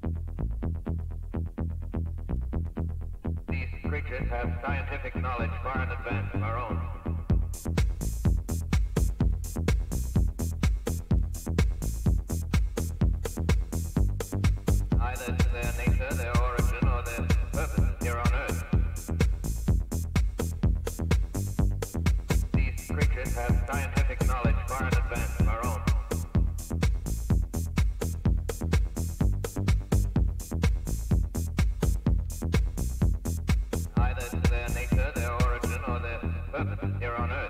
These creatures have scientific knowledge far in advance of our own. Either to their nature, their origin, or their purpose here on Earth. These creatures have scientific knowledge far in advance of our own. Either to their nature, their origin, or their purpose here on Earth.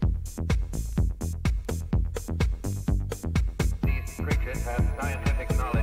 Have scientific knowledge.